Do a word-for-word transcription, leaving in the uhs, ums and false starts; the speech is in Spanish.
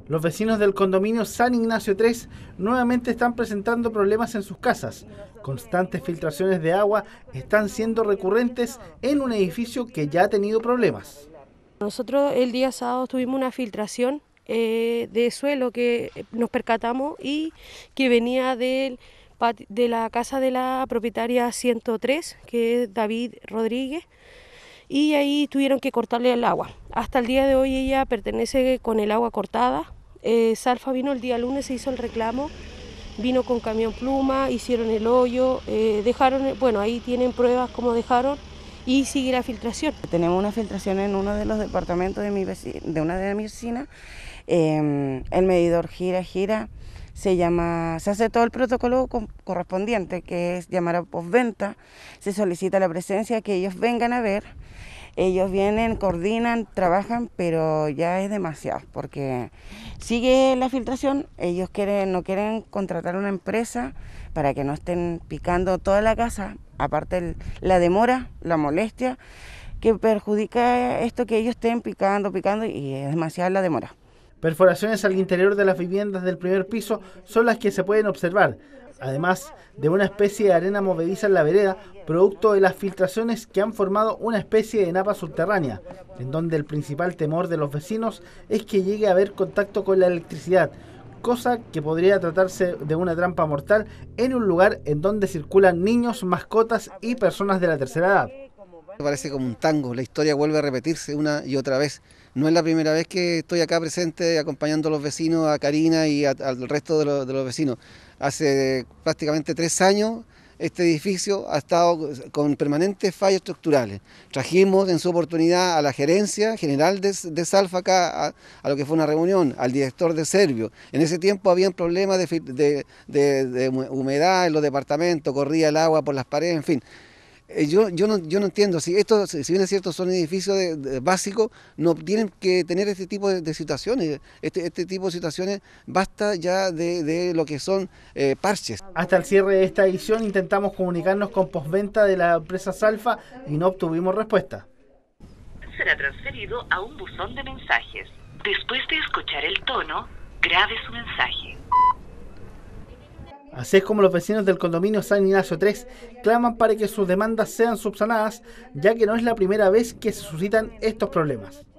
Los vecinos del condominio San Ignacio tres nuevamente están presentando problemas en sus casas. Constantes filtraciones de agua están siendo recurrentes en un edificio que ya ha tenido problemas. Nosotros el día sábado tuvimos una filtración eh, de suelo que nos percatamos y que venía del, de la casa de la propietaria ciento tres, que es David Rodríguez, y ahí tuvieron que cortarle el agua. Hasta el día de hoy ella pertenece con el agua cortada. Eh, Salfa vino el día lunes, se hizo el reclamo, vino con camión pluma, hicieron el hoyo, eh, dejaron, bueno, ahí tienen pruebas como dejaron y sigue la filtración. Tenemos una filtración en uno de los departamentos de, mi vecina, de una de mis vecinas. Eh, el medidor gira, gira, se llama, se hace todo el protocolo correspondiente, que es llamar a postventa, se solicita la presencia, que ellos vengan a ver. Ellos vienen, coordinan, trabajan, pero ya es demasiado, porque sigue la filtración. Ellos quieren, no quieren contratar una empresa para que no estén picando toda la casa, aparte el, la demora, la molestia, que perjudica esto, que ellos estén picando, picando, y es demasiada la demora. Perforaciones al interior de las viviendas del primer piso son las que se pueden observar, además de una especie de arena movediza en la vereda, producto de las filtraciones que han formado una especie de napa subterránea, en donde el principal temor de los vecinos es que llegue a haber contacto con la electricidad, cosa que podría tratarse de una trampa mortal en un lugar en donde circulan niños, mascotas y personas de la tercera edad. Parece como un tango, la historia vuelve a repetirse una y otra vez. No es la primera vez que estoy acá presente acompañando a los vecinos, a Karina y a, al resto de, lo, de los vecinos. Hace prácticamente tres años este edificio ha estado con permanentes fallos estructurales. Trajimos en su oportunidad a la gerencia general de, de Salfa acá, a, a lo que fue una reunión, al director de Servio. En ese tiempo habían problemas de, de, de, de humedad en los departamentos, corría el agua por las paredes, en fin. Yo, yo, no, yo no entiendo, si esto, si bien es cierto, son edificios de, de, básicos, no tienen que tener este tipo de, de situaciones, este, este tipo de situaciones, basta ya de, de lo que son eh, parches. Hasta el cierre de esta edición intentamos comunicarnos con postventa de la empresa Salfa y no obtuvimos respuesta. Será transferido a un buzón de mensajes. Después de escuchar el tono, grabe su mensaje. Así es como los vecinos del condominio San Ignacio tres claman para que sus demandas sean subsanadas, ya que no es la primera vez que se suscitan estos problemas.